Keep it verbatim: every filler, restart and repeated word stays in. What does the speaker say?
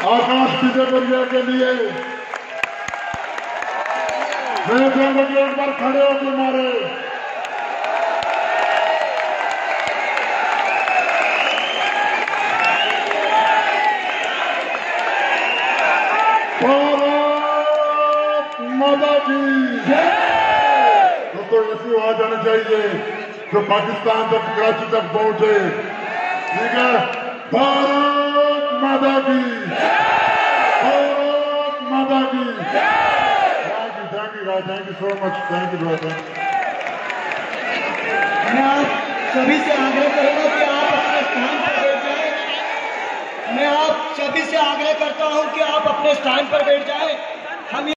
आकाश विजयपुरिया के लिए मैं दोनों एक बार खड़े होकर मारे। भारत माता की दोस्तों ऐसी आवाज आनी चाहिए जो पाकिस्तान तक कराची तक पहुंचे। ठीक है, भारत माता की, भारत माता की। Thank you thank you thank you so much, thank you brother. मैं आप सभी से आग्रह करूंगा कि आप अपने स्थान पर बैठ जाएं। मैं आप सभी से आग्रह करता हूं कि आप अपने स्थान पर बैठ जाएं।